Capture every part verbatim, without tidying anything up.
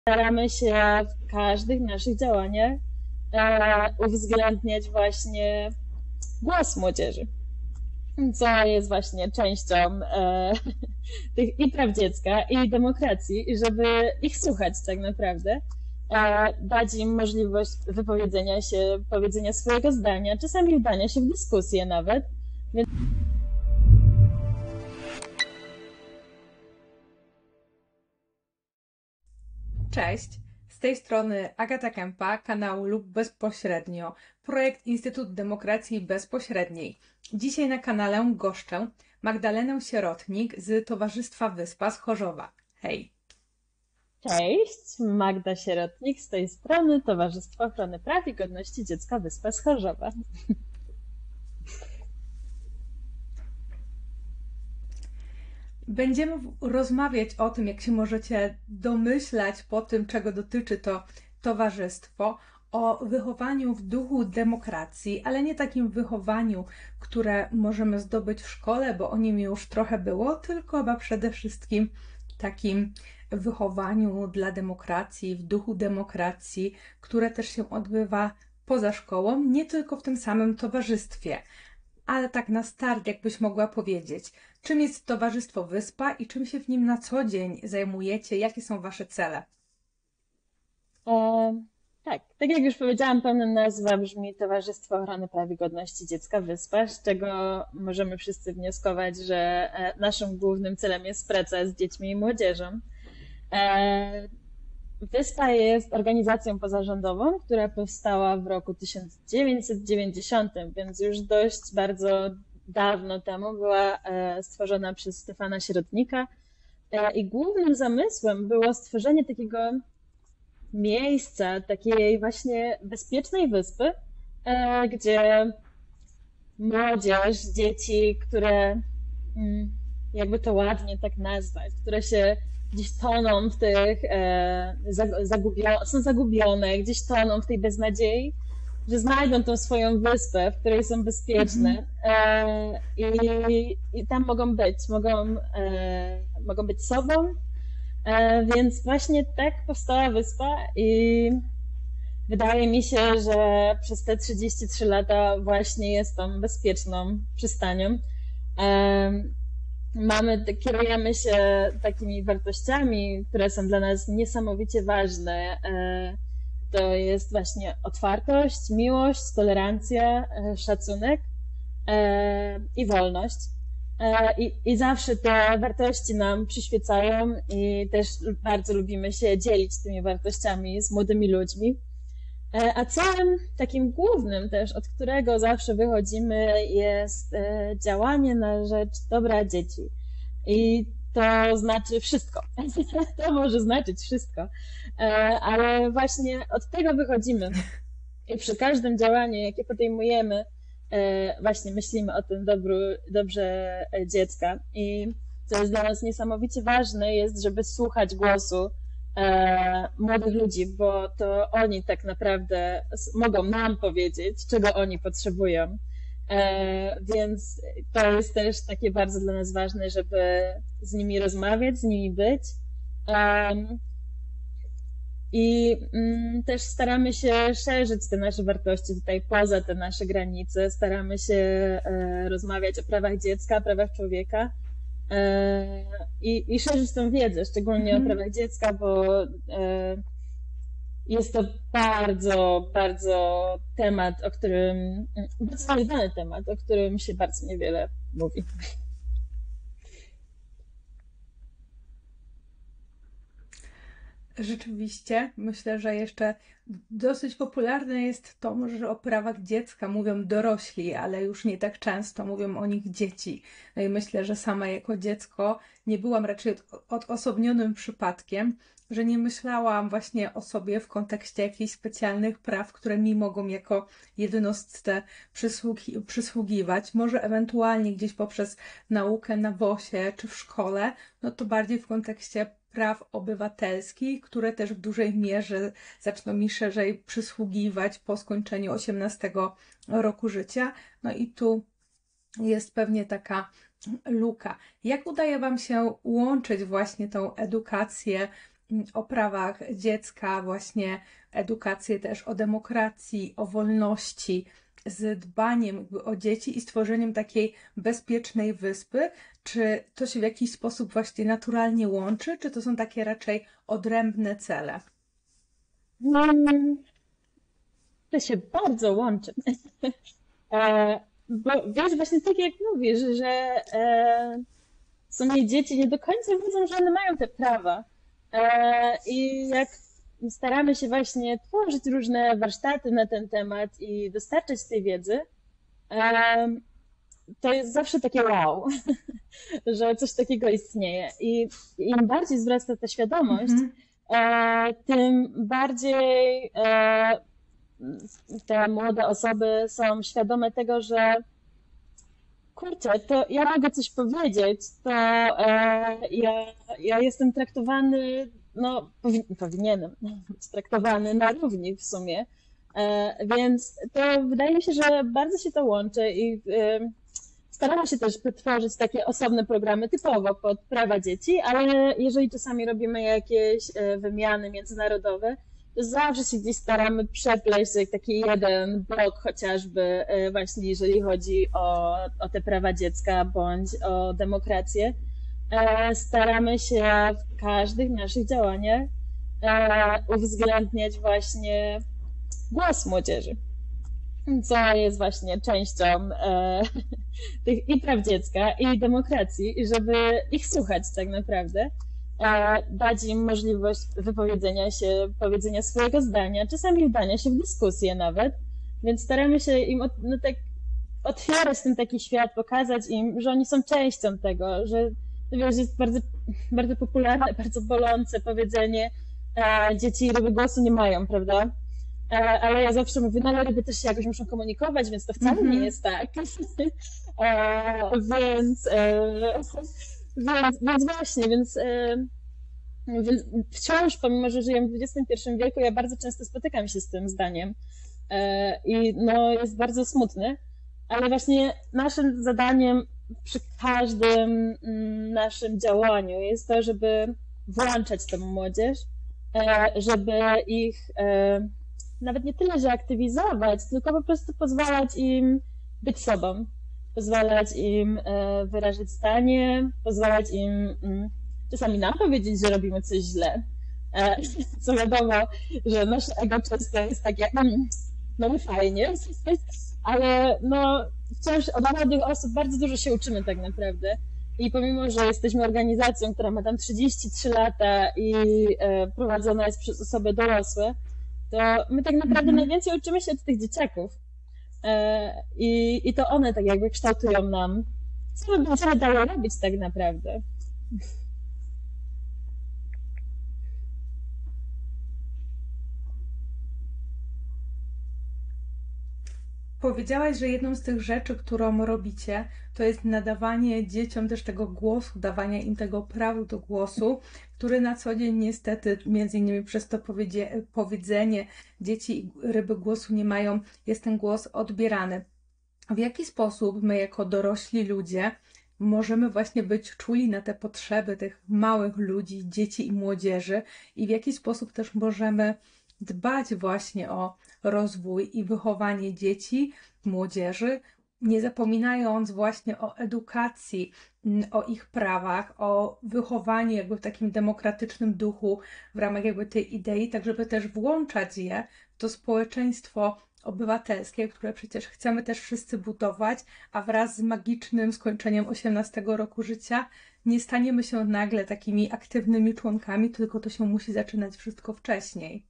staramy się w każdych naszych działaniach e, uwzględniać właśnie głos młodzieży, co jest właśnie częścią e, tych i praw dziecka, i demokracji, i żeby ich słuchać tak naprawdę, e, dać im możliwość wypowiedzenia się, powiedzenia swojego zdania, czasami wdania się w dyskusję nawet. Więc Cześć, z tej strony Agata Kępa, kanału lub Bezpośrednio, projekt Instytut Demokracji Bezpośredniej. Dzisiaj na kanale goszczę Magdalenę Sierotnik z Towarzystwa Wyspa z Chorzowa. Hej! cześć, Magda Sierotnik z tej strony, Towarzystwo Ochrony Praw i Godności Dziecka Wyspa z Chorzowa. Będziemy rozmawiać o tym, jak się możecie domyślać po tym, czego dotyczy to towarzystwo, o wychowaniu w duchu demokracji, ale nie takim wychowaniu, które możemy zdobyć w szkole, bo o nim już trochę było, tylko chyba przede wszystkim takim wychowaniu dla demokracji, w duchu demokracji, które też się odbywa poza szkołą, nie tylko w tym samym towarzystwie. Ale tak na start, jakbyś mogła powiedzieć, czym jest Towarzystwo Wyspa i czym się w nim na co dzień zajmujecie, jakie są wasze cele? E, tak, tak jak już powiedziałam, pełna nazwa brzmi Towarzystwo Ochrony Praw i Godności Dziecka Wyspa, z czego możemy wszyscy wnioskować, że e, naszym głównym celem jest praca z dziećmi i młodzieżą. E, Wyspa jest organizacją pozarządową, która powstała w roku tysiąc dziewięćset dziewięćdziesiątym, więc już dość bardzo dawno temu była e, stworzona przez Stefana Sierotnika. E, I głównym zamysłem było stworzenie takiego miejsca, takiej właśnie bezpiecznej wyspy, e, gdzie młodzież, dzieci, które, mm, jakby to ładnie tak nazwać, które się gdzieś toną w tych, e, zagubio- są zagubione, gdzieś toną w tej beznadziei, że znajdą tą swoją wyspę, w której są bezpieczne, e, i, i tam mogą być, mogą, e, mogą być sobą. E, Więc właśnie tak powstała wyspa i wydaje mi się, że przez te trzydzieści trzy lata właśnie jest tą bezpieczną przystanią. Em, Mamy, kierujemy się takimi wartościami, które są dla nas niesamowicie ważne. E, To jest właśnie otwartość, miłość, tolerancja, e, szacunek, e, i wolność. E, I, I zawsze te wartości nam przyświecają i też bardzo lubimy się dzielić tymi wartościami z młodymi ludźmi. E, A celem takim głównym też, od którego zawsze wychodzimy, jest e, działanie na rzecz dobra dzieci. I to znaczy wszystko. To może znaczyć wszystko. E, Ale właśnie od tego wychodzimy. I przy każdym działaniu, jakie podejmujemy, e, właśnie myślimy o tym dobru, dobrze e, dziecka. I co jest dla nas niesamowicie ważne, jest, żeby słuchać głosu e, młodych ludzi, bo to oni tak naprawdę s- mogą nam powiedzieć, czego oni potrzebują. E, Więc to jest też takie bardzo dla nas ważne, żeby z nimi rozmawiać, z nimi być. Em, i mm, też staramy się szerzyć te nasze wartości tutaj poza te nasze granice. Staramy się e, rozmawiać o prawach dziecka, prawach człowieka, e, i, i szerzyć tą wiedzę, szczególnie o Mhm. prawach dziecka, bo e, jest to bardzo, bardzo temat, o którym, bardzo znany temat, o którym się bardzo niewiele mówi. Rzeczywiście, myślę, że jeszcze dosyć popularne jest to, że o prawach dziecka mówią dorośli, ale już nie tak często mówią o nich dzieci. No i myślę, że sama jako dziecko nie byłam raczej od- odosobnionym przypadkiem, że nie myślałam właśnie o sobie w kontekście jakichś specjalnych praw, które mi mogą jako jednostce przysługi przysługiwać. Może ewentualnie gdzieś poprzez naukę na wosie czy w szkole, no to bardziej w kontekście praw obywatelskich, które też w dużej mierze zaczną mi szerzej przysługiwać po skończeniu osiemnastego roku życia. No i tu jest pewnie taka luka. Jak udaje Wam się łączyć właśnie tą edukację mm, o prawach dziecka, właśnie edukację też o demokracji, o wolności, z dbaniem jakby o dzieci i stworzeniem takiej bezpiecznej wyspy? Czy to się w jakiś sposób właśnie naturalnie łączy, czy to są takie raczej odrębne cele? No, to się bardzo łączy. E, bo wiesz, właśnie tak jak mówisz, że e, w sumie dzieci nie do końca wiedzą, że one mają te prawa. E, I jak staramy się właśnie tworzyć różne warsztaty na ten temat i dostarczać tej wiedzy, e, to jest zawsze takie wow, że coś takiego istnieje. I im bardziej wzrasta ta świadomość, Mhm, e, tym bardziej e, te młode osoby są świadome tego, że kurczę, to ja mogę coś powiedzieć, to e, ja, ja jestem traktowany, no powi powinienem być traktowany na równi w sumie. E, więc to wydaje mi się, że bardzo się to łączy i e, staramy się też tworzyć takie osobne programy typowo pod prawa dzieci, ale jeżeli czasami robimy jakieś e, wymiany międzynarodowe, to zawsze się gdzieś staramy przepleść jak taki jeden blok chociażby e, właśnie jeżeli chodzi o, o te prawa dziecka bądź o demokrację. E, Staramy się w każdych naszych działaniach e, uwzględniać właśnie głos młodzieży, co jest właśnie częścią e, tych i praw dziecka, i demokracji, i żeby ich słuchać tak naprawdę, e, dać im możliwość wypowiedzenia się, powiedzenia swojego zdania, czasami wdania się w dyskusję nawet, więc staramy się im od, no tak otwierać ten taki świat, pokazać im, że oni są częścią tego, że to wiesz, jest bardzo, bardzo popularne, bardzo bolące powiedzenie, e, dzieci ryby głosu nie mają, prawda? E, Ale ja zawsze mówię, no ale ryby też się jakoś muszą komunikować, więc to wcale nie mhm, jest tak. E, więc, e, więc, więc właśnie, więc, e, więc wciąż, pomimo że żyję w dwudziestym pierwszym wieku, ja bardzo często spotykam się z tym zdaniem. E, I no, jest bardzo smutny, ale właśnie naszym zadaniem przy każdym mm, naszym działaniu jest to, żeby włączać tę młodzież, e, żeby ich e, nawet nie tyle, że aktywizować, tylko po prostu pozwalać im być sobą, pozwalać im e, wyrażać zdanie, pozwalać im mm, czasami nam powiedzieć, że robimy coś źle. E, Co wiadomo, że nasze ego często jest takie, mm, no nie fajnie, ale no wciąż od młodych osób bardzo dużo się uczymy tak naprawdę. I pomimo, że jesteśmy organizacją, która ma tam trzydzieści trzy lata i e, prowadzona jest przez osoby dorosłe, to my tak naprawdę mhm. najwięcej uczymy się od tych dzieciaków. E, i, I to one tak jakby kształtują nam, co my będziemy dalej robić tak naprawdę. Powiedziałaś, że jedną z tych rzeczy, którą robicie, to jest nadawanie dzieciom też tego głosu, dawanie im tego prawa do głosu, który na co dzień niestety, między innymi przez to powiedzie, powiedzenie, dzieci i ryby głosu nie mają, jest ten głos odbierany. W jaki sposób my jako dorośli ludzie możemy właśnie być czuli na te potrzeby tych małych ludzi, dzieci i młodzieży i w jaki sposób też możemy dbać właśnie o rozwój i wychowanie dzieci, młodzieży, nie zapominając właśnie o edukacji, mm, o ich prawach, o wychowaniu jakby w takim demokratycznym duchu w ramach jakby tej idei, tak żeby też włączać je w to społeczeństwo obywatelskie, które przecież chcemy też wszyscy budować, a wraz z magicznym skończeniem osiemnastego roku życia nie staniemy się nagle takimi aktywnymi członkami, tylko to się musi zaczynać wszystko wcześniej.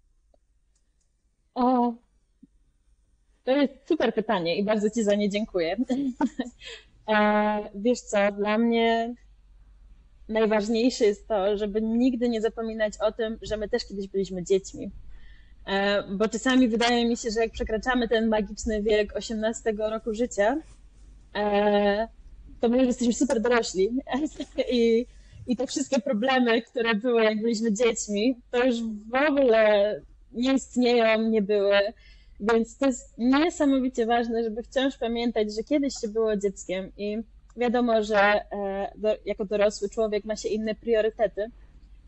O, to jest super pytanie i bardzo Ci za nie dziękuję. E, wiesz co, dla mnie najważniejsze jest to, żeby nigdy nie zapominać o tym, że my też kiedyś byliśmy dziećmi. E, Bo czasami wydaje mi się, że jak przekraczamy ten magiczny wiek osiemnastego roku życia, e, to my już jesteśmy super dorośli i, i te wszystkie problemy, które były jak byliśmy dziećmi, to już w ogóle nie istnieją, nie były. Więc to jest niesamowicie ważne, żeby wciąż pamiętać, że kiedyś się było dzieckiem i wiadomo, że e, do, jako dorosły człowiek ma się inne priorytety.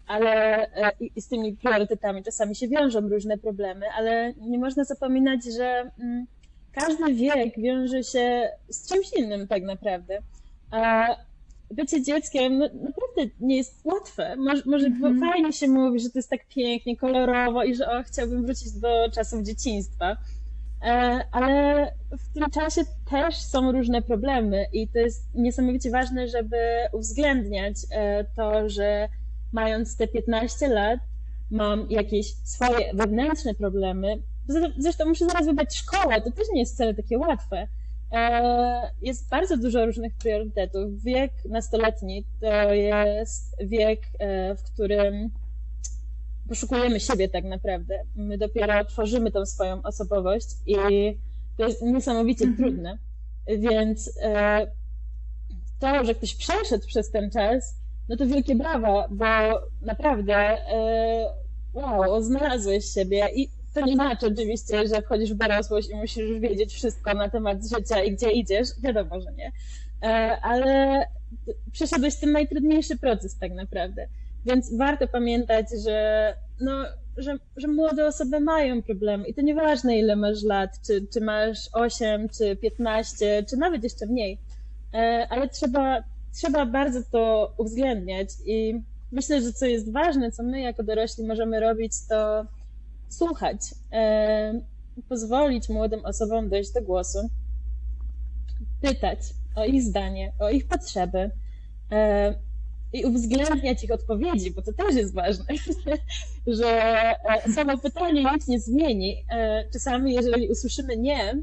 ale e, i, i z tymi priorytetami czasami się wiążą różne problemy, ale nie można zapominać, że mm, każdy wiek wiąże się z czymś innym tak naprawdę. A bycie dzieckiem no, naprawdę nie jest łatwe. Może, może Mhm. fajnie się mówi, że to jest tak pięknie, kolorowo i że o, chciałbym wrócić do czasów dzieciństwa. E, ale w tym czasie też są różne problemy i to jest niesamowicie ważne, żeby uwzględniać e, to, że mając te piętnaście lat mam jakieś swoje wewnętrzne problemy. Zresztą muszę zaraz wybrać szkołę, to też nie jest wcale takie łatwe. E, Jest bardzo dużo różnych priorytetów. Wiek nastoletni to jest wiek, e, w którym poszukujemy siebie tak naprawdę. My dopiero tworzymy tą swoją osobowość i to jest niesamowicie Mhm. trudne. Więc e, to, że ktoś przeszedł przez ten czas, no to wielkie brawa, bo naprawdę e, wow, znalazłeś siebie i to nie znaczy oczywiście, że wchodzisz w dorosłość i musisz wiedzieć wszystko na temat życia i gdzie idziesz, wiadomo, że nie, e, ale przeszedłeś ten najtrudniejszy proces tak naprawdę, więc warto pamiętać, że no, że, że młode osoby mają problemy i to nieważne ile masz lat, czy, czy masz osiem, czy piętnaście, czy nawet jeszcze mniej, E, ale trzeba, trzeba bardzo to uwzględniać i myślę, że co jest ważne, co my jako dorośli możemy robić, to słuchać, e, pozwolić młodym osobom dojść do głosu, pytać o ich zdanie, o ich potrzeby e, i uwzględniać ich odpowiedzi, bo to też jest ważne, że e, samo pytanie nic nie zmieni. E, Czasami, jeżeli usłyszymy nie,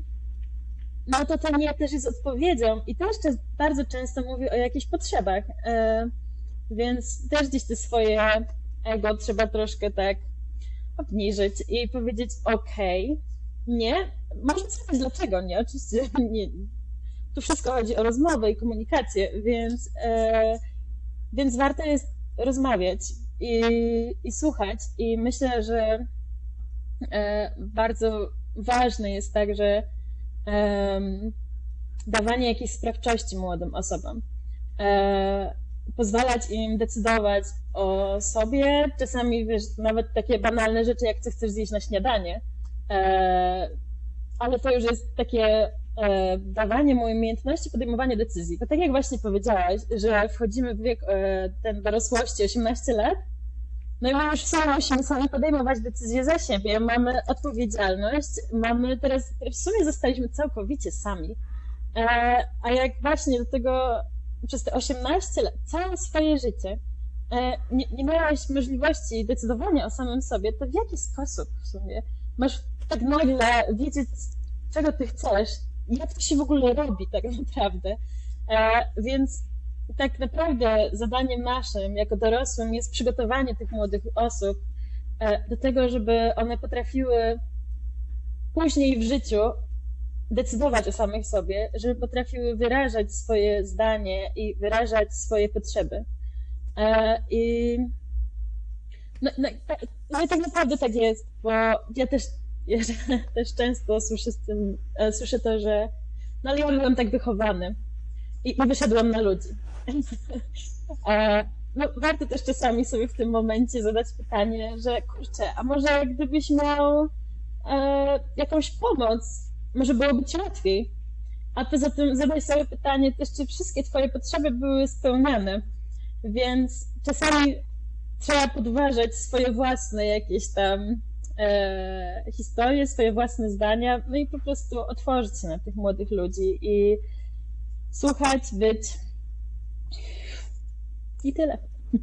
no to to nie też jest odpowiedzią i też czas- bardzo często mówi o jakichś potrzebach, e, więc też gdzieś te swoje ego trzeba troszkę tak obniżyć i powiedzieć okej, nie, można zapytać dlaczego nie, oczywiście nie, tu wszystko chodzi o rozmowę i komunikację, więc, e, więc warto jest rozmawiać i, i słuchać i myślę, że e, bardzo ważne jest także em, dawanie jakiejś sprawczości młodym osobom. E, Pozwalać im decydować o sobie. Czasami, wiesz, nawet takie banalne rzeczy, jak co chcesz zjeść na śniadanie. E, ale to już jest takie e, dawanie mu umiejętności podejmowania decyzji. To tak jak właśnie powiedziałaś, że wchodzimy w wiek e, ten dorosłości osiemnaście lat, no i my już sami musimy sami podejmować decyzje za siebie, mamy odpowiedzialność, mamy teraz, w sumie zostaliśmy całkowicie sami. E, a jak właśnie do tego przez te osiemnaście lat, całe swoje życie, e, nie, nie miałaś możliwości decydowania o samym sobie, to w jaki sposób w sumie masz tak nagle wiedzieć, czego ty chcesz, jak to się w ogóle robi tak naprawdę. E, więc tak naprawdę zadaniem naszym jako dorosłym jest przygotowanie tych młodych osób e, do tego, żeby one potrafiły później w życiu decydować o samych sobie, żeby potrafiły wyrażać swoje zdanie i wyrażać swoje potrzeby. E, I no, no, tak, no i tak naprawdę tak jest, bo ja też, ja też często słyszę, z tym, e, słyszę to, że no ale ja byłem tak wychowany i, i wyszedłem na ludzi. E, No, warto też czasami sobie w tym momencie zadać pytanie, że kurczę, a może gdybyś miał e, jakąś pomoc, może byłoby ci łatwiej. A poza tym zadaj sobie pytanie też, czy wszystkie twoje potrzeby były spełniane. Więc czasami trzeba podważać swoje własne jakieś tam e, historie, swoje własne zdania, no i po prostu otworzyć się na tych młodych ludzi i słuchać, być i tyle.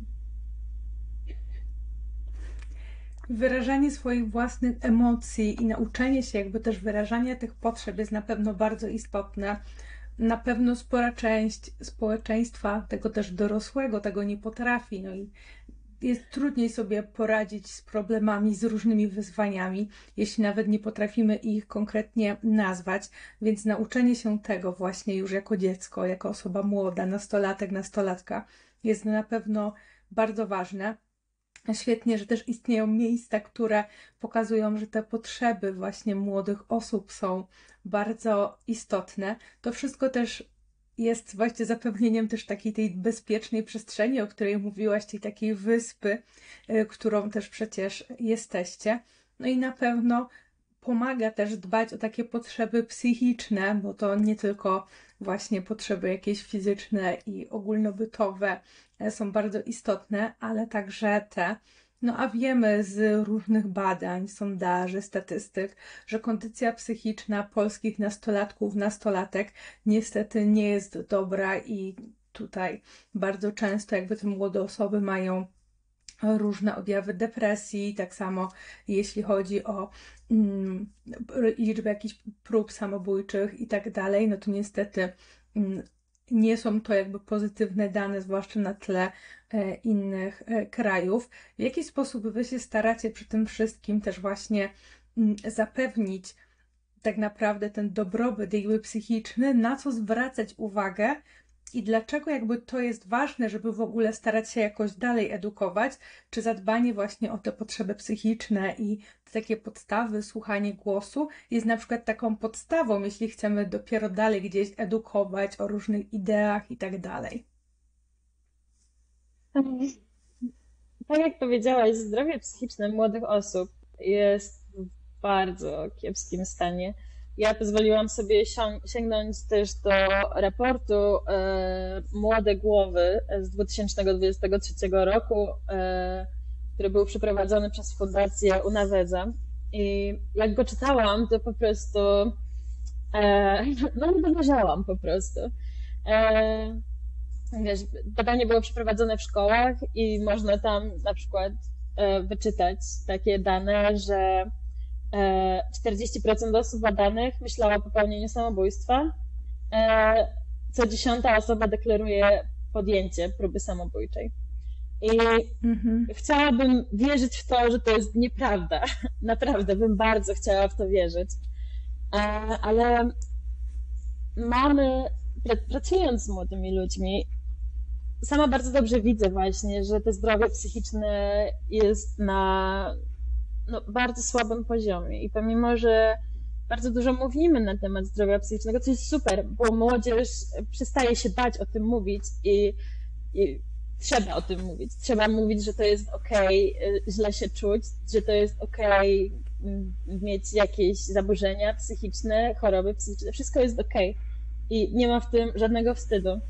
Wyrażanie swoich własnych emocji i nauczenie się jakby też wyrażania tych potrzeb jest na pewno bardzo istotne. Na pewno spora część społeczeństwa, tego też dorosłego, tego nie potrafi. No i jest trudniej sobie poradzić z problemami, z różnymi wyzwaniami, jeśli nawet nie potrafimy ich konkretnie nazwać, więc nauczenie się tego właśnie już jako dziecko, jako osoba młoda, nastolatek, nastolatka jest na pewno bardzo ważne. Świetnie, że też istnieją miejsca, które pokazują, że te potrzeby właśnie młodych osób są bardzo istotne. To wszystko też jest właśnie zapewnieniem też takiej tej bezpiecznej przestrzeni, o której mówiłaś, tej takiej wyspy, y, którą też przecież jesteście. No i na pewno pomaga też dbać o takie potrzeby psychiczne, bo to nie tylko właśnie potrzeby jakieś fizyczne i ogólnobytowe e, są bardzo istotne, ale także te. No a wiemy z różnych badań, sondaży, statystyk, że kondycja psychiczna polskich nastolatków, nastolatek niestety nie jest dobra i tutaj bardzo często jakby te młode osoby mają różne objawy depresji, tak samo jeśli chodzi o mm, liczbę jakichś prób samobójczych i tak dalej, no to niestety mm, nie są to jakby pozytywne dane, zwłaszcza na tle e, innych e, krajów. W jaki sposób wy się staracie przy tym wszystkim też właśnie mm, zapewnić tak naprawdę ten dobrobyt jakby psychiczny, na co zwracać uwagę i dlaczego jakby to jest ważne, żeby w ogóle starać się jakoś dalej edukować, czy zadbanie właśnie o te potrzeby psychiczne i te takie podstawy, słuchanie głosu jest na przykład taką podstawą, jeśli chcemy dopiero dalej gdzieś edukować o różnych ideach i tak dalej. Tak jak powiedziałaś, zdrowie psychiczne młodych osób jest w bardzo kiepskim stanie. Ja pozwoliłam sobie sięgnąć też do raportu e, Młode Głowy z dwa tysiące dwudziestego trzeciego roku, e, który był przeprowadzony przez Fundację Unaweza. I jak go czytałam, to po prostu e, no uważałam po prostu. E, wiesz, badanie było przeprowadzone w szkołach i można tam na przykład e, wyczytać takie dane, że czterdzieści procent osób badanych myślała o popełnieniu samobójstwa. Co dziesiąta osoba deklaruje podjęcie próby samobójczej. I mhm. chciałabym wierzyć w to, że to jest nieprawda. Naprawdę bym bardzo chciała w to wierzyć. Ale mamy, pracując z młodymi ludźmi, sama bardzo dobrze widzę właśnie, że to zdrowie psychiczne jest na no, bardzo słabym poziomie i pomimo, że bardzo dużo mówimy na temat zdrowia psychicznego, co jest super, bo młodzież przestaje się bać o tym mówić i, i trzeba o tym mówić. Trzeba mówić, że to jest okej, okay, źle się czuć, że to jest okej okay, mieć jakieś zaburzenia psychiczne, choroby psychiczne, wszystko jest okej okay. I nie ma w tym żadnego wstydu.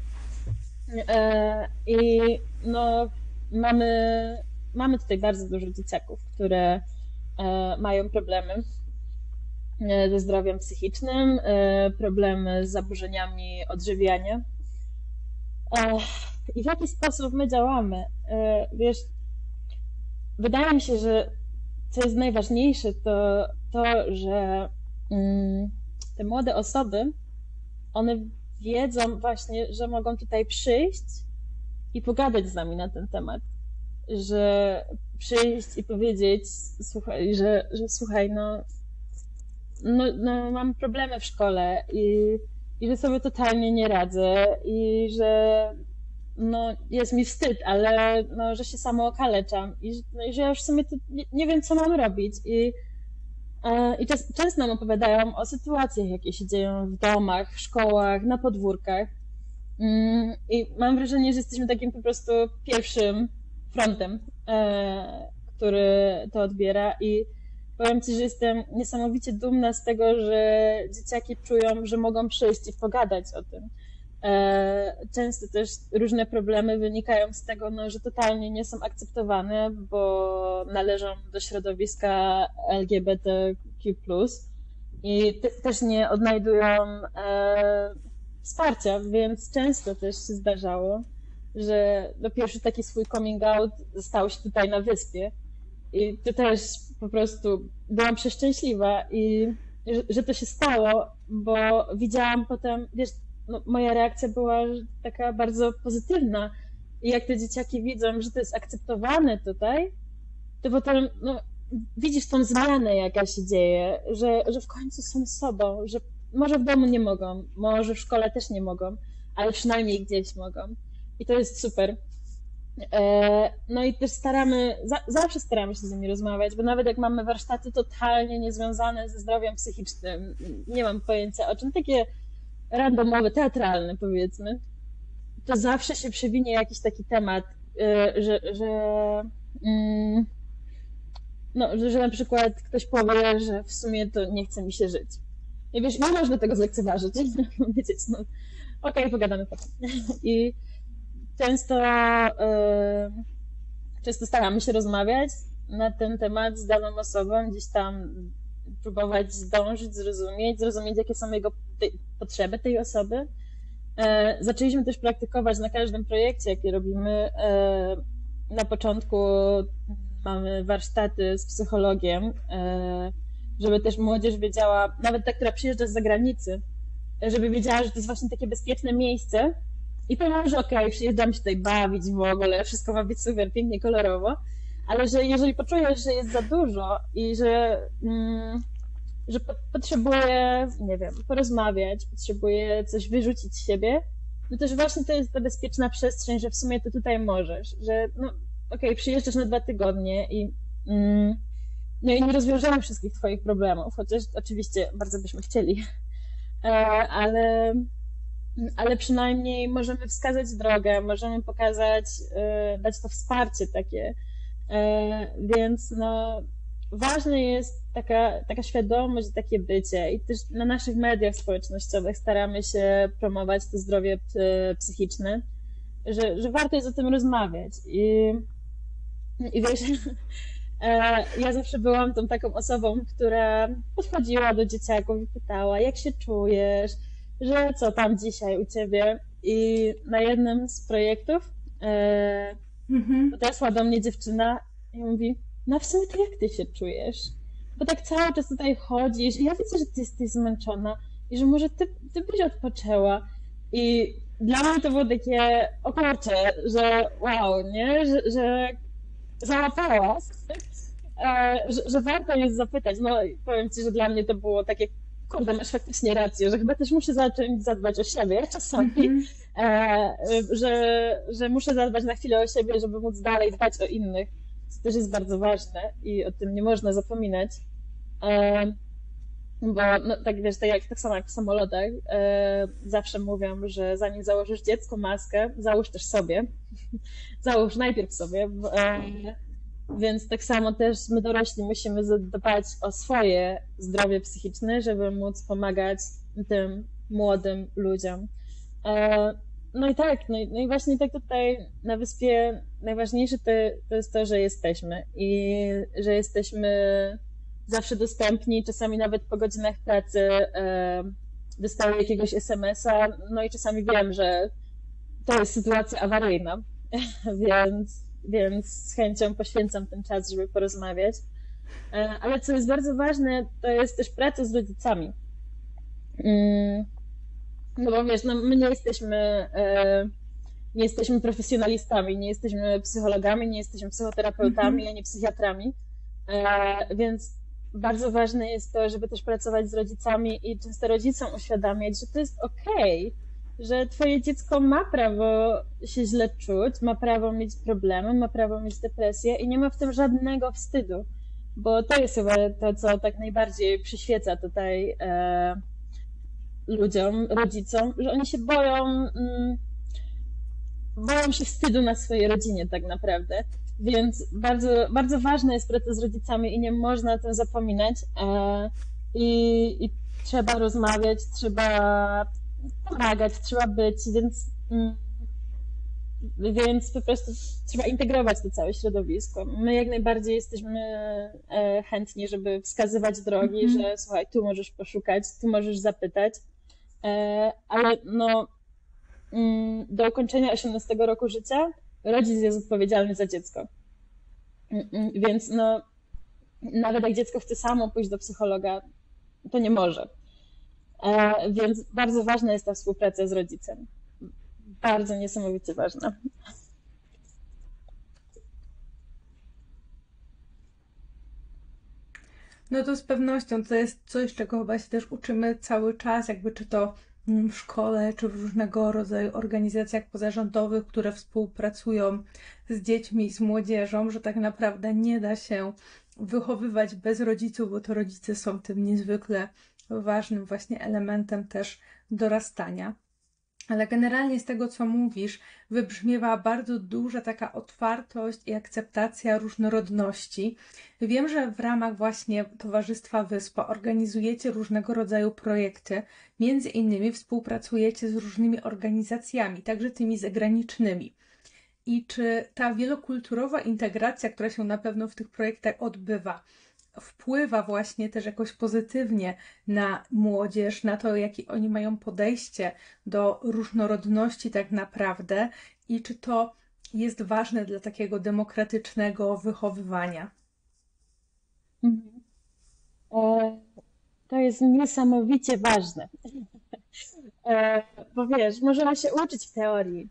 I no, mamy, mamy tutaj bardzo dużo dzieciaków, które mają problemy ze zdrowiem psychicznym, problemy z zaburzeniami odżywiania. I w jaki sposób my działamy? Wiesz, wydaje mi się, że co jest najważniejsze, to to, że te młode osoby, one wiedzą właśnie, że mogą tutaj przyjść i pogadać z nami na ten temat. Że przyjść i powiedzieć, słuchaj, że, że słuchaj, no, no, no mam problemy w szkole i, i że sobie totalnie nie radzę i że no, jest mi wstyd, ale no, że się samo okaleczam i, no, i że ja już w sumie to nie, nie wiem, co mam robić. I, i czas, często nam opowiadają o sytuacjach, jakie się dzieją w domach, w szkołach, na podwórkach. I mam wrażenie, że jesteśmy takim po prostu pierwszym frontem, który to odbiera i powiem Ci, że jestem niesamowicie dumna z tego, że dzieciaki czują, że mogą przyjść i pogadać o tym. Często też różne problemy wynikają z tego, no, że totalnie nie są akceptowane, bo należą do środowiska L G B T Q plus, i te, też nie odnajdują e, wsparcia, więc często też się zdarzało, że no, pierwszy taki swój coming out stał się tutaj na wyspie i to też po prostu byłam przeszczęśliwa i że, że to się stało, bo widziałam potem, wiesz, no, moja reakcja była taka bardzo pozytywna i jak te dzieciaki widzą, że to jest akceptowane tutaj, to potem no, widzisz tą zmianę, jaka się dzieje, że, że w końcu są sobą, że może w domu nie mogą, może w szkole też nie mogą, ale przynajmniej gdzieś mogą. I to jest super. No i też staramy, zawsze staramy się z nimi rozmawiać, bo nawet jak mamy warsztaty totalnie niezwiązane ze zdrowiem psychicznym, nie mam pojęcia o czym, takie randomowy, teatralny powiedzmy, to zawsze się przewinie jakiś taki temat, y, że, że, mm, no, że, że na przykład ktoś powie, że w sumie to nie chce mi się żyć. I wiesz, nie można tego zlekceważyć, powiedzieć, no okej, okay, pogadamy potem. I często, y, często staramy się rozmawiać na ten temat z daną osobą, gdzieś tam próbować zdążyć, zrozumieć, zrozumieć, jakie są jego tej, potrzeby tej osoby. E, zaczęliśmy też praktykować na każdym projekcie, jaki robimy. E, na początku mamy warsztaty z psychologiem, e, żeby też młodzież wiedziała, nawet ta, która przyjeżdża z zagranicy, żeby wiedziała, że to jest właśnie takie bezpieczne miejsce i pomimo, że okej, okay, przyjeżdżam się tutaj bawić w ogóle, wszystko ma być super, pięknie, kolorowo, ale że jeżeli poczujesz, że jest za dużo i że, mm, że po, potrzebuje, nie wiem, porozmawiać, potrzebuje coś wyrzucić z siebie, no też właśnie to jest ta bezpieczna przestrzeń, że w sumie to tutaj możesz, że no okej, okay, przyjeżdżasz na dwa tygodnie i mm, no i nie rozwiążemy wszystkich twoich problemów, chociaż oczywiście bardzo byśmy chcieli, e, ale ale przynajmniej możemy wskazać drogę, możemy pokazać, e, dać to wsparcie takie. Więc no, ważne jest taka, taka świadomość, takie bycie i też na naszych mediach społecznościowych staramy się promować to zdrowie psychiczne, że, że warto jest o tym rozmawiać i, i wiesz, ja zawsze byłam tą taką osobą, która podchodziła do dzieciaków i pytała, jak się czujesz, że co tam dzisiaj u ciebie i na jednym z projektów Mhm. podeszła do mnie dziewczyna i mówi, no w sumie to jak ty się czujesz? Bo tak cały czas tutaj chodzisz i ja widzę, że ty jesteś zmęczona i że może ty, ty byś odpoczęła. I dla mnie to było takie, o kurczę, że wow, nie? Że, że załapałaś, że, że warto jest zapytać. No i powiem ci, że dla mnie to było takie, kurde, masz faktycznie rację, że chyba też muszę zacząć zadbać o siebie czasami, mm-hmm. e, że, że muszę zadbać na chwilę o siebie, żeby móc dalej dbać o innych. To też jest bardzo ważne i o tym nie można zapominać. E, bo no, tak wiesz, tak jak tak samo jak w samolotach, e, zawsze mówią, że zanim założysz dziecku maskę, załóż też sobie. Załóż najpierw sobie. E, Więc tak samo też my dorośli musimy zadbać o swoje zdrowie psychiczne, żeby móc pomagać tym młodym ludziom. No i tak, no i, no i właśnie tak tutaj na wyspie najważniejsze to, to jest to, że jesteśmy i że jesteśmy zawsze dostępni, czasami nawet po godzinach pracy dostaję jakiegoś es em es a, no i czasami wiem, że to jest sytuacja awaryjna, więc więc z chęcią poświęcam ten czas, żeby porozmawiać. Ale co jest bardzo ważne, to jest też praca z rodzicami. No bo wiesz, no my nie jesteśmy, nie jesteśmy profesjonalistami, nie jesteśmy psychologami, nie jesteśmy psychoterapeutami, ani psychiatrami, więc bardzo ważne jest to, żeby też pracować z rodzicami i często rodzicom uświadamiać, że to jest okej, okay, że twoje dziecko ma prawo się źle czuć, ma prawo mieć problemy, ma prawo mieć depresję i nie ma w tym żadnego wstydu, bo to jest chyba to, co tak najbardziej przyświeca tutaj e, ludziom, rodzicom, że oni się boją, mm, boją się wstydu na swojej rodzinie tak naprawdę, więc bardzo, bardzo ważna jest praca z rodzicami i nie można o tym zapominać e, i, i trzeba rozmawiać, trzeba pomagać, trzeba być, więc, mm, więc po prostu trzeba integrować to całe środowisko. My jak najbardziej jesteśmy e, chętni, żeby wskazywać drogi, mm-hmm. że słuchaj, tu możesz poszukać, tu możesz zapytać, e, ale no mm, do ukończenia osiemnastego roku życia rodzic jest odpowiedzialny za dziecko. Mm, więc no nawet jak dziecko chce samo pójść do psychologa, to nie może. E, więc bardzo ważna jest ta współpraca z rodzicem. Bardzo niesamowicie ważna. No to z pewnością to jest coś, czego chyba się też uczymy cały czas, jakby czy to w szkole, czy w różnego rodzaju organizacjach pozarządowych, które współpracują z dziećmi, z młodzieżą, że tak naprawdę nie da się wychowywać bez rodziców, bo to rodzice są tym niezwykle ważnym właśnie elementem też dorastania. Ale generalnie z tego, co mówisz, wybrzmiewa bardzo duża taka otwartość i akceptacja różnorodności. Wiem, że w ramach właśnie Towarzystwa Wyspa organizujecie różnego rodzaju projekty, między innymi współpracujecie z różnymi organizacjami, także tymi zagranicznymi. I czy ta wielokulturowa integracja, która się na pewno w tych projektach odbywa, wpływa właśnie też jakoś pozytywnie na młodzież, na to, jakie oni mają podejście do różnorodności tak naprawdę i czy to jest ważne dla takiego demokratycznego wychowywania? Mhm. E, To jest niesamowicie ważne. E, Bo wiesz, możemy się uczyć w teorii,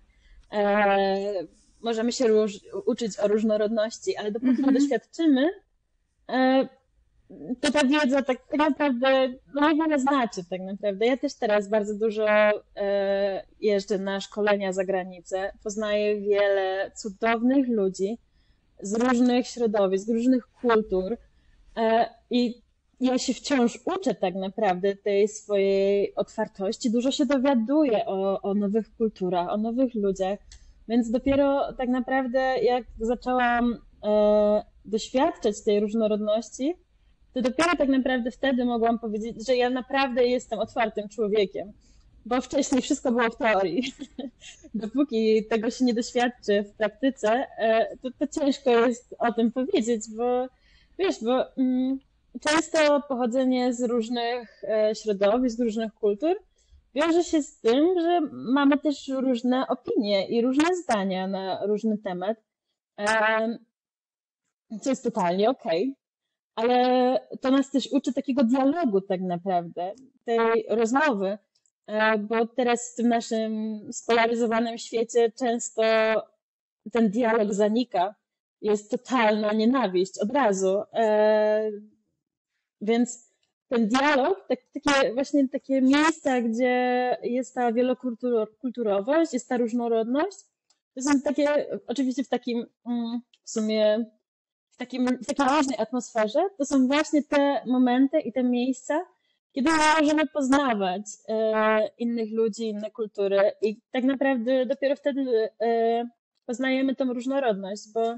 e, możemy się róż, uczyć o różnorodności, ale dopóki nie Mhm. doświadczymy, e, to ta wiedza tak, tak naprawdę no, niewiele znaczy tak naprawdę. Ja też teraz bardzo dużo e, jeżdżę na szkolenia za granicę, poznaję wiele cudownych ludzi z różnych środowisk, z różnych kultur e, i ja się wciąż uczę tak naprawdę tej swojej otwartości, dużo się dowiaduję o, o nowych kulturach, o nowych ludziach, więc dopiero tak naprawdę jak zaczęłam e, doświadczać tej różnorodności, to dopiero tak naprawdę wtedy mogłam powiedzieć, że ja naprawdę jestem otwartym człowiekiem, bo wcześniej wszystko było w teorii. Dopóki tego się nie doświadczy w praktyce, e, to, to ciężko jest o tym powiedzieć, bo wiesz, bo mm, często pochodzenie z różnych e, środowisk, z różnych kultur wiąże się z tym, że mamy też różne opinie i różne zdania na różny temat, e, co jest totalnie okej. Ale to nas też uczy takiego dialogu tak naprawdę, tej rozmowy, e, bo teraz w tym naszym spolaryzowanym świecie często ten dialog zanika. Jest totalna nienawiść od razu. E, Więc ten dialog, tak, takie właśnie takie miejsca, gdzie jest ta wielokulturowość, jest ta różnorodność, to są takie, oczywiście w takim mm, w sumie w, takim, w takiej luźnej atmosferze, to są właśnie te momenty i te miejsca, kiedy możemy poznawać e, innych ludzi, inne kultury i tak naprawdę dopiero wtedy e, poznajemy tą różnorodność, bo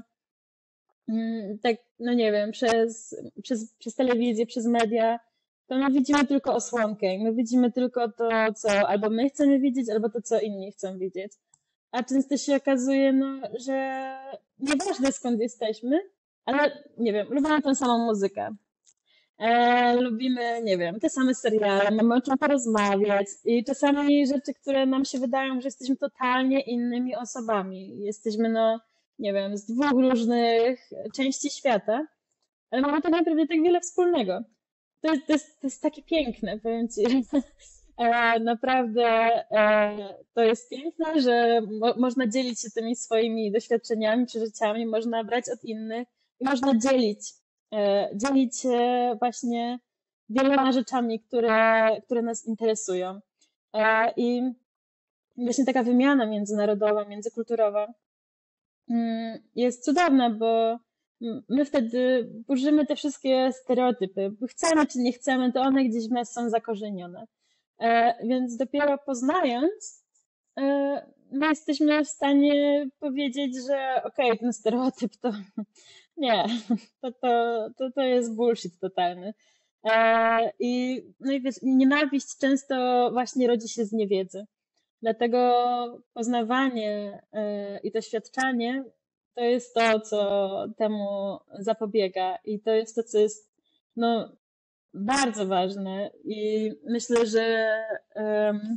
mm, tak, no nie wiem, przez, przez, przez telewizję, przez media, to my widzimy tylko osłonkę i my widzimy tylko to, co albo my chcemy widzieć, albo to, co inni chcą widzieć. A często się okazuje, no, że nieważne skąd jesteśmy, ale nie wiem, lubimy tę samą muzykę. E, lubimy, nie wiem, te same seriale, mamy o czym porozmawiać i czasami rzeczy, które nam się wydają, że jesteśmy totalnie innymi osobami. Jesteśmy, no, nie wiem, z dwóch różnych części świata, ale mamy tak naprawdę tak wiele wspólnego. To jest, to jest, to jest takie piękne, powiem ci, że e, naprawdę e, to jest piękne, że mo, można dzielić się tymi swoimi doświadczeniami, przeżyciami, można brać od innych i można dzielić, e, dzielić się właśnie wieloma rzeczami, które, które nas interesują. E, I właśnie taka wymiana międzynarodowa, międzykulturowa mm, jest cudowna, bo my wtedy burzymy te wszystkie stereotypy. Bo chcemy czy nie chcemy, to one gdzieś w nas są zakorzenione. E, Więc dopiero poznając, e, my jesteśmy w stanie powiedzieć, że okej, okay, ten stereotyp to nie, to, to, to, to jest bullshit totalny. E, I, no i wiesz, nienawiść często właśnie rodzi się z niewiedzy. Dlatego poznawanie y, i doświadczanie to jest to, co temu zapobiega i to jest to, co jest no, bardzo ważne i myślę, że um,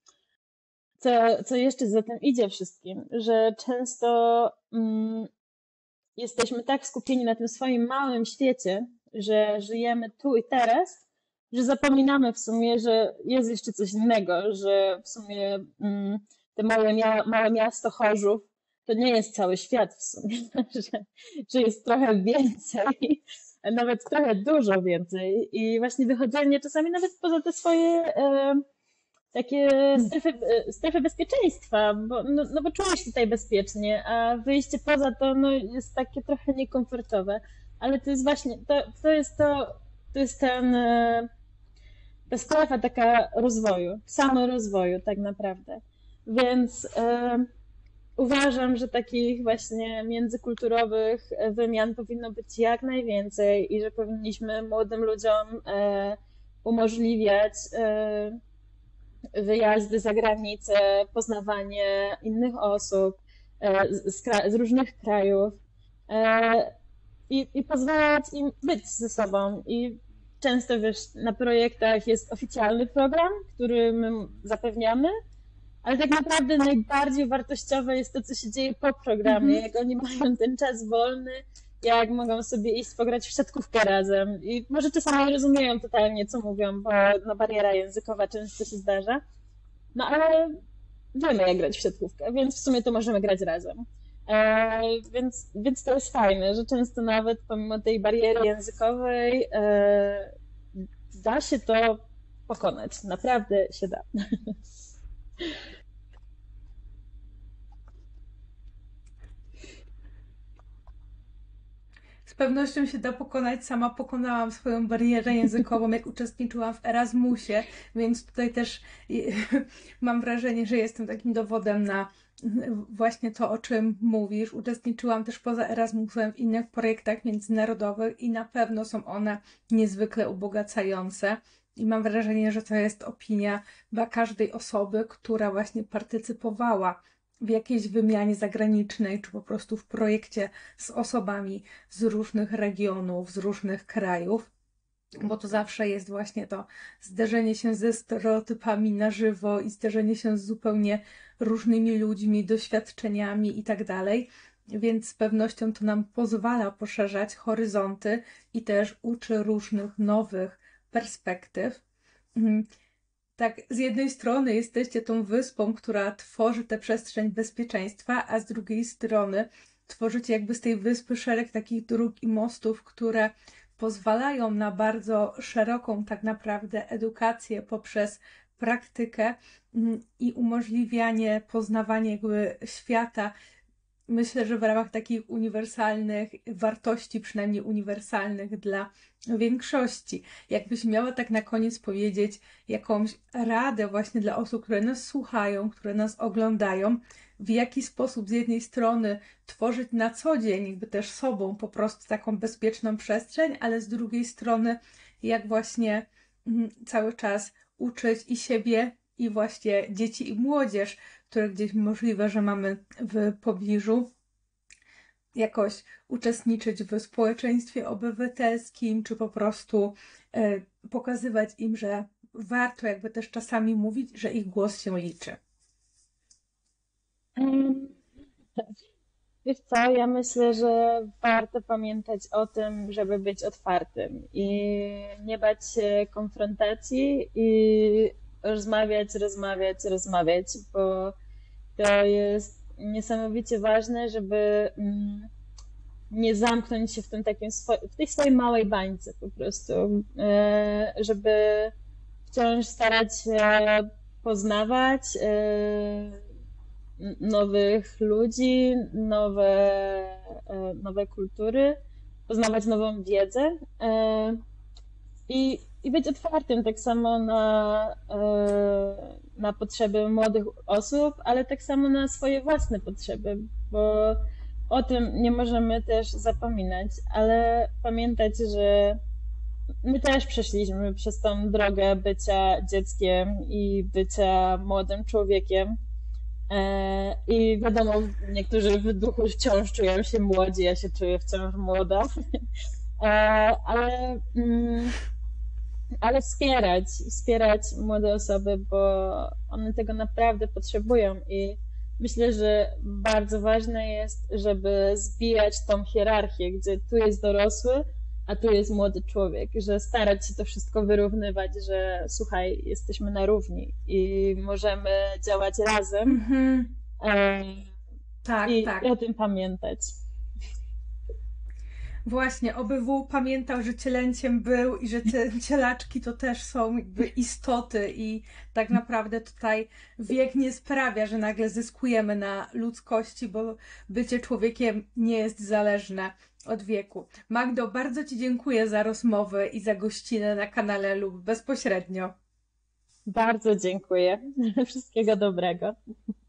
co, co jeszcze za tym idzie wszystkim, że często um, jesteśmy tak skupieni na tym swoim małym świecie, że żyjemy tu i teraz, że zapominamy w sumie, że jest jeszcze coś innego, że w sumie mm, te małe, mia małe miasto Chorzów to nie jest cały świat w sumie, że, że jest trochę więcej, nawet trochę dużo więcej i właśnie wychodzenie czasami nawet poza te swoje e, takie strefy, e, strefy bezpieczeństwa, bo, no, no bo czuję się tutaj bezpiecznie, a wyjście poza to no, jest takie trochę niekomfortowe, ale to jest właśnie, to, to jest to, to jest ten, e, strefa taka rozwoju, samorozwoju tak naprawdę. Więc e, uważam, że takich właśnie międzykulturowych wymian powinno być jak najwięcej i że powinniśmy młodym ludziom e, umożliwiać e, wyjazdy za granicę, poznawanie innych osób e, z, z, kra- z różnych krajów e, i, i pozwalać im być ze sobą. I często, wiesz, na projektach jest oficjalny program, który my zapewniamy, ale tak naprawdę najbardziej wartościowe jest to, co się dzieje po programie, Mhm. jak oni mają ten czas wolny, jak mogą sobie iść pograć w siatkówkę razem. I może czasami nie rozumieją totalnie, co mówią, bo no, bariera językowa często się zdarza. No ale wiemy, jak grać w siatkówkę, więc w sumie to możemy grać razem. E, więc, więc to jest fajne, że często nawet pomimo tej bariery językowej e, da się to pokonać. Naprawdę się da. Z pewnością się da pokonać. Sama pokonałam swoją barierę językową, jak uczestniczyłam w Erasmusie, więc tutaj też mam wrażenie, że jestem takim dowodem na właśnie to, o czym mówisz. Uczestniczyłam też poza Erasmusem w innych projektach międzynarodowych i na pewno są one niezwykle ubogacające. I mam wrażenie, że to jest opinia dla każdej osoby, która właśnie partycypowała w jakiejś wymianie zagranicznej, czy po prostu w projekcie z osobami z różnych regionów, z różnych krajów, bo to zawsze jest właśnie to zderzenie się ze stereotypami na żywo i zderzenie się z zupełnie różnymi ludźmi, doświadczeniami i tak dalej. Więc z pewnością to nam pozwala poszerzać horyzonty i też uczy różnych nowych perspektyw. Mhm. Tak, z jednej strony jesteście tą wyspą, która tworzy tę przestrzeń bezpieczeństwa, a z drugiej strony tworzycie jakby z tej wyspy szereg takich dróg i mostów, które pozwalają na bardzo szeroką tak naprawdę edukację poprzez praktykę mm, i umożliwianie poznawania jakby świata. Myślę, że w ramach takich uniwersalnych wartości, przynajmniej uniwersalnych dla większości. Jakbyś miała tak na koniec powiedzieć jakąś radę właśnie dla osób, które nas słuchają, które nas oglądają, w jaki sposób z jednej strony tworzyć na co dzień jakby też sobą po prostu taką bezpieczną przestrzeń, ale z drugiej strony jak właśnie mm, cały czas uczyć i siebie, i właśnie dzieci i młodzież, które gdzieś możliwe, że mamy w pobliżu, jakoś uczestniczyć w społeczeństwie obywatelskim, czy po prostu e, pokazywać im, że warto jakby też czasami mówić, że ich głos się liczy. Em, Wiesz co, ja myślę, że warto pamiętać o tym, żeby być otwartym i nie bać się konfrontacji i rozmawiać, rozmawiać, rozmawiać, bo to jest niesamowicie ważne, żeby mm, nie zamknąć się w tym takim swo- w tej swojej małej bańce po prostu, e, żeby wciąż starać się poznawać e, n- nowych ludzi, nowe, e, nowe kultury, poznawać nową wiedzę e, i, i być otwartym tak samo na, e, na potrzeby młodych osób, ale tak samo na swoje własne potrzeby, bo o tym nie możemy też zapominać, ale pamiętać, że my też przeszliśmy przez tą drogę bycia dzieckiem i bycia młodym człowiekiem. E, I wiadomo, niektórzy w duchu wciąż czują się młodzi, ja się czuję wciąż młoda, E, ale, mm, ale wspierać, wspierać młode osoby, bo one tego naprawdę potrzebują i myślę, że bardzo ważne jest, żeby zbijać tą hierarchię, gdzie tu jest dorosły, a tu jest młody człowiek, że starać się to wszystko wyrównywać, że słuchaj, jesteśmy na równi i możemy działać razem Mhm. e, Tak, i tak. o tym pamiętać. Właśnie, O B W pamiętał, że cielęciem był i że te cielaczki to też są jakby istoty i tak naprawdę tutaj wiek nie sprawia, że nagle zyskujemy na ludzkości, bo bycie człowiekiem nie jest zależne od wieku. Magdo, bardzo Ci dziękuję za rozmowę i za gościnę na kanale lub bezpośrednio. Bardzo dziękuję. Wszystkiego dobrego.